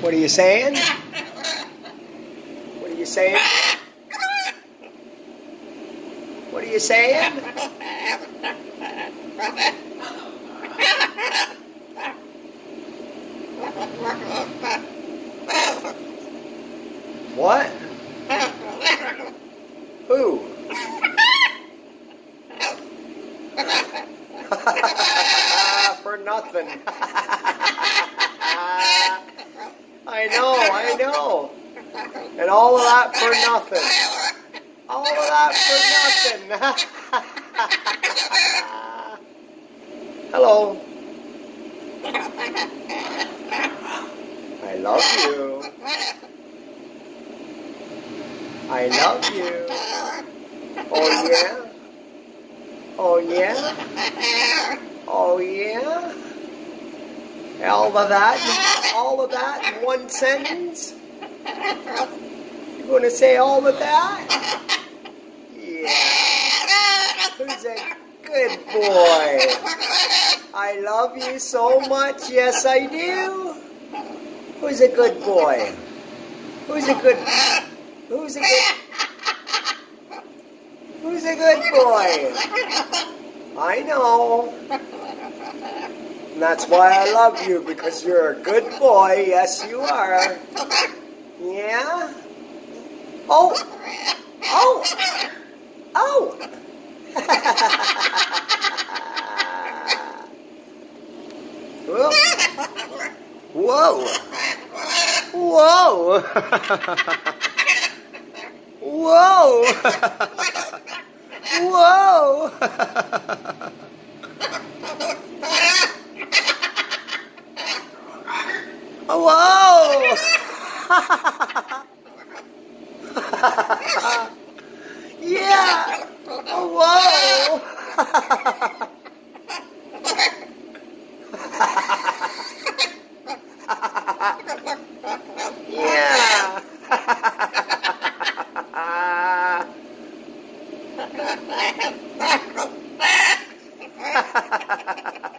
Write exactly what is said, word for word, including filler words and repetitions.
What are you saying? What are you saying? What are you saying? What? Who? For nothing. I know, I know. And all of that for nothing. All of that for nothing. Hello. I love you. I love you. Oh yeah? Oh yeah? Oh yeah? All of that? All of that in one sentence? You gonna say all of that? Yeah. Who's a good boy? I love you so much. Yes, I do. Who's a good boy? Who's a good... Who's a good... Who's a good boy? I know. And that's why I love you, because you're a good boy. Yes, you are. Yeah? Oh! Oh! Oh! Whoa! Whoa! Whoa! Whoa! Whoa! Whoa! Yeah! Whoa! Yeah!